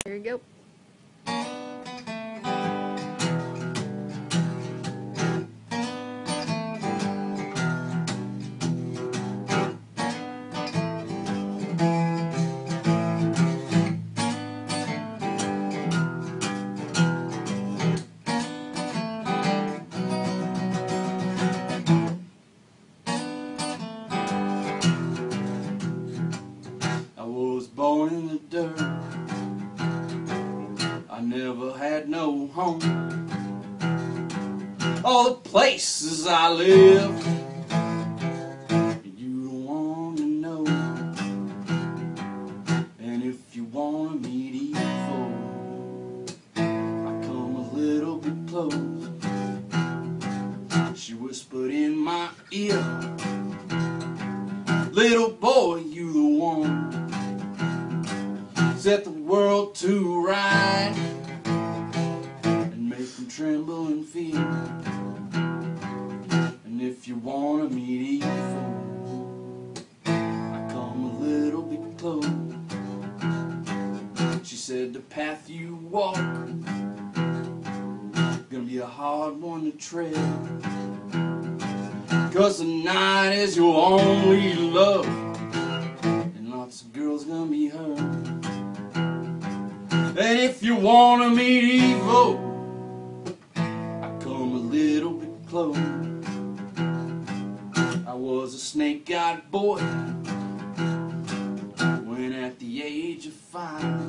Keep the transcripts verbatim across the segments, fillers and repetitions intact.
Here you go. I was born in the dirt. I never had no home. All the places I lived, you don't want to know. And if you want to meet evil, I come a little bit close. She whispered in my ear, little boy, you the one. Set the world to right and make them tremble and fear. And if you want to meet evil, I come a little bit close. She said the path you walk gonna be a hard one to tread, 'cause the night is your only love, and lots of girls gonna be hurt. And if you want to meet evil, I come a little bit close. I was a snake-eyed boy when at the age of five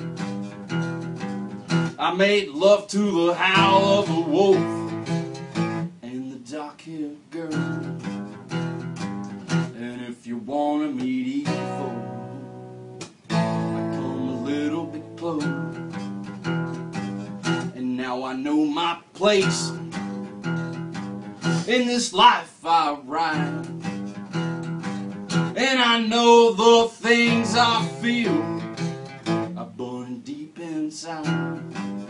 I made love to the howl of a wolf and the dark-haired girl. And if you want to meet evil, I come a little bit close. Now I know my place in this life I ride, and I know the things I feel are burning deep inside.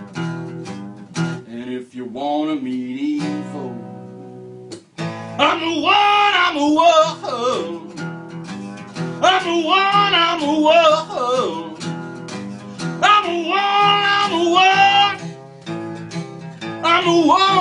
And if you want to meet evil, I'm the one, I'm the one, I'm the one, I'm the one, I'm the one, I'm the one, I'm the one.